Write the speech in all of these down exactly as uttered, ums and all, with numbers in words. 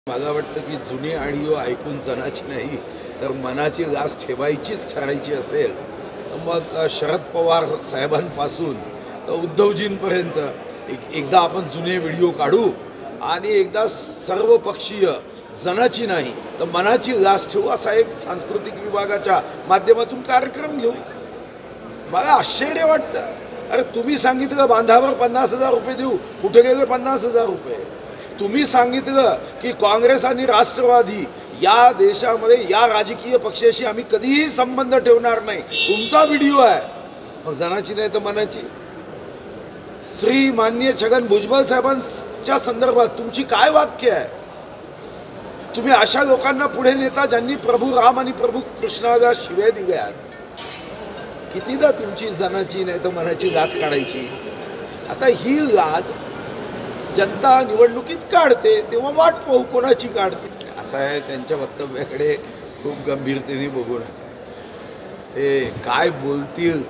मला वाटतं की जुनी आडिओ ऐकून जनाची नाही तर मनाची गास ठेवायचीच ठरायची असेल तर मग शरद पवार साहेबांपासून तर उद्धवजींपर्यंत एक एकदा आपण जुने व्हिडिओ काढू आणि एकदा सर्व पक्षीय जनाची नाही तर मनाची गास ठेवू असा एक सांस्कृतिक विभागाच्या माध्यमातून कार्यक्रम घेऊ। मला आश्चर्य वाटतं, अरे तुम्ही सांगितलं बांधावर पन्नास हजार रुपये देऊ, कुठे गेले पन्नास हजार रुपये? तुम्ही सांगितलं की काँग्रेस आणि राष्ट्रवादी या देशामध्ये या राजकीय पक्षाशी आम्ही कधीही संबंध ठेवणार नाही, तुमचा व्हिडिओ आहे, मग जनाची नाही तर मनाची। श्री माननीय छगन भुजबळ साहेबांच्या संदर्भात तुमची काय वाक्य आहे? तुम्ही अशा लोकांना पुढे नेता ज्यांनी प्रभू राम आणि प्रभू कृष्णाला शिव्या दिल्या। कितीदा तुमची जनाची नाही तर मनाची गाज काढायची? आता ही गाज जनता निवडणुकीत काढते तेव्हा वाट पाहू कोणाची काढते। असं आहे, त्यांच्या वक्तव्याकडे खूप गंभीरतेने बघू नका। ते काय बोलतील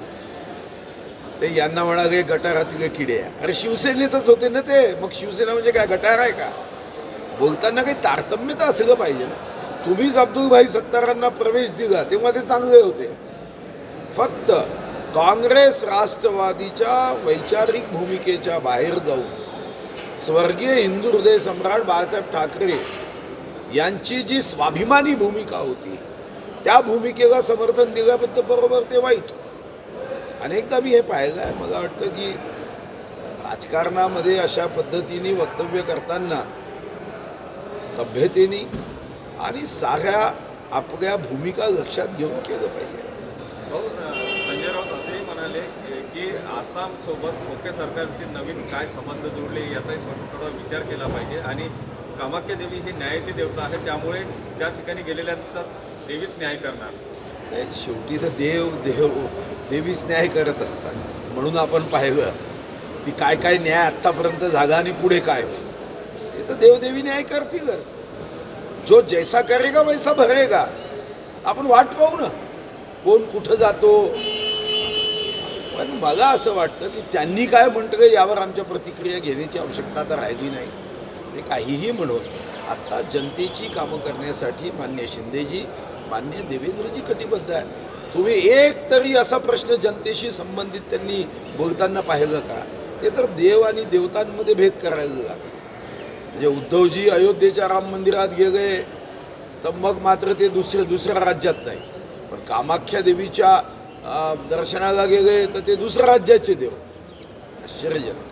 ते यांना म्हणाले गटारातले किडे आहे। अरे शिवसेनेतच होते ना ते, मग शिवसेना म्हणजे काय गटार आहे का? बोलताना काही तारतम्य तर असलं पाहिजे ना। तुम्हीच अब्दुलभाई सत्तारांना प्रवेश दिला तेव्हा ते चांगले होते। फक्त काँग्रेस राष्ट्रवादीच्या वैचारिक भूमिकेच्या बाहेर जाऊन स्वर्गीय हिंदू हृदय सम्राट बाळासाहेब ठाकरे यांची जी स्वाभिमानी भूमिका होती त्या भूमिकेला समर्थन दिल्याबद्दल बरोबर ते वाईट। अनेकदा मी हे पाहिलं आहे, मला वाटतं की राजकारणामध्ये अशा पद्धतीने वक्तव्य करताना सभ्यतेने आणि साऱ्या आपल्या भूमिका लक्षात घेऊन केलं पाहिजे। संजय राऊत असेही म्हणाले की आसाम सोबत खोके सरकारचे नवीन काय संबंध जोडले याचाही थोडा विचार केला पाहिजे आणि कामाख्या देवी ही न्यायाची देवता आहे, त्यामुळे त्या ठिकाणी गेलेल्यांचा देवीच न्याय करणार नाही। शेवटी तर देव देव देवीच न्याय करत असतात, म्हणून आपण पाहिलं की काय काय न्याय आत्तापर्यंत झाला आणि पुढे काय होईल ते तर देवदेवी न्याय करतीलच। जो जैसा करेगा वैसा भरेगा। आपण वाट पाहू ना कोण कुठं जातो। पण मला असं वाटतं की त्यांनी काय म्हटलं यावर आमच्या प्रतिक्रिया घेण्याची आवश्यकता तर राहिली नाही। ते काहीही म्हणून आत्ता जनतेची कामं करण्यासाठी मान्य शिंदेजी मान्य देवेंद्रजी कटिबद्ध आहे। तुम्ही एक तरी असा प्रश्न जनतेशी संबंधित त्यांनी बोलताना पाहिलं का? ते तर देव आणि देवतांमध्ये भेद करायला लागले। म्हणजे उद्धवजी अयोध्येच्या राम मंदिरात गेले तर मग मात्र ते दुसऱ्या दुसऱ्या राज्यात नाही, पण कामाख्या देवीच्या दर्शनाला गेले तर ते दुसऱ्या राज्याचे देव। आश्चर्यजनक।